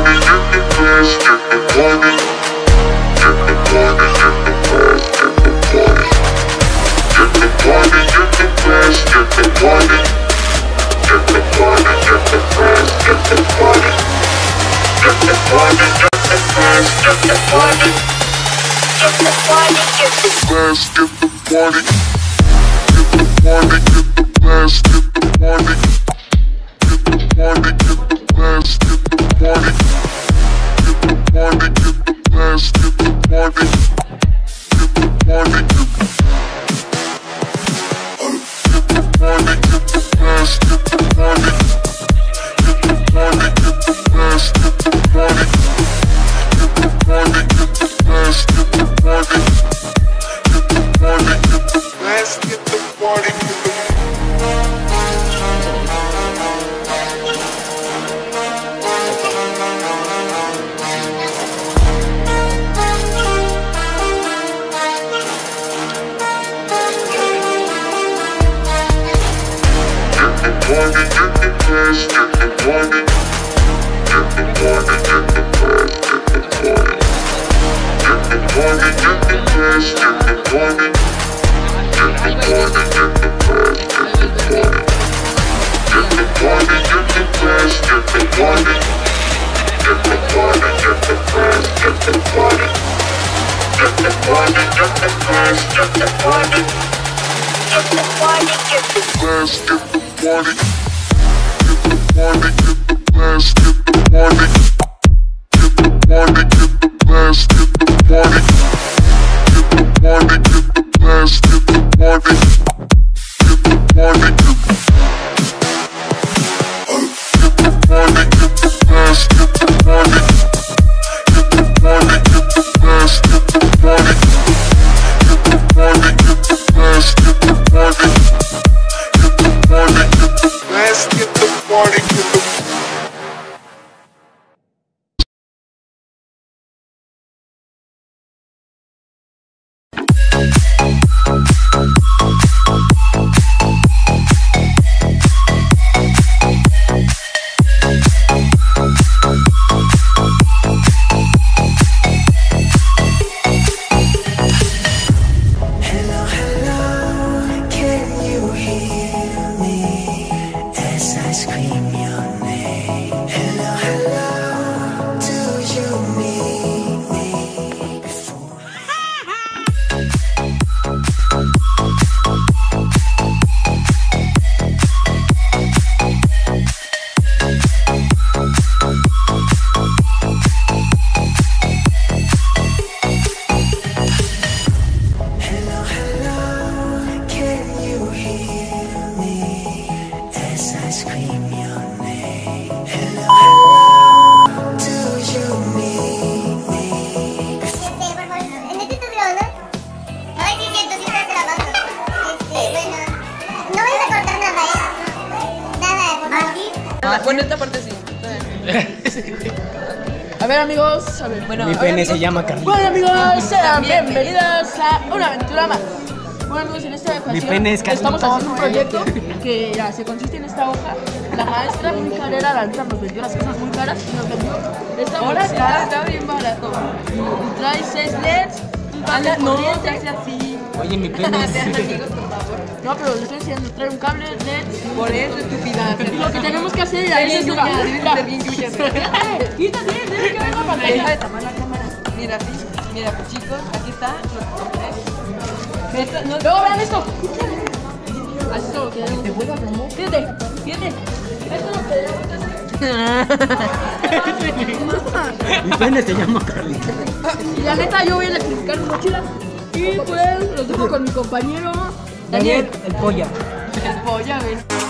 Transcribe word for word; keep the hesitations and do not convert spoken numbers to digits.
Bueno, esta parte sí. A ver, amigos, a ver. Bueno, mi pene se llama Carlito. Bueno, amigos, sean bienvenidos a una aventura más. Bueno, amigos, en esta ocasión mi pene es estamos haciendo un proyecto que ya se consiste en esta hoja. La maestra muy carera, la neta nos vendió las cosas muy caras y nos vendió esta Ahora bolsita. está bien barato. Y trae seis L E Ds. Anda, no, se hace así. Oye, mi pene es... amigos, por favor. No, pero les estoy diciendo, trae un cable L E D. Por eso, estúpida. Y lo que tenemos que hacer es bien yuca. yuca, debes ser bien yuca. Quítate, debe que venga Deja pantalla. de tomar la cámara. Mira, sí. Mira, pues chicos, aquí está lo que compré. Esto, no, Luego vean esto. Así es lo que debemos. Te vuelvo a promover. Fíjate, fíjate. Esto es lo que debemos hacer. Mi pene se llama Carlito. Y la neta, yo voy a electrificar mi mochila. Y pues los dejo con mi compañero Daniel, el polla. el pollo, a ver.